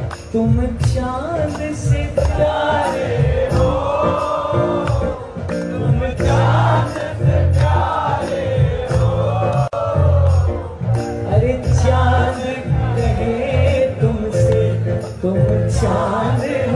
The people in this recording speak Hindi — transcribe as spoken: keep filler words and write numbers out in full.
तुम चांद से प्यारे हो, तुम चांद से प्यारे हो। अरे चांद कहे तुमसे, तुम चांद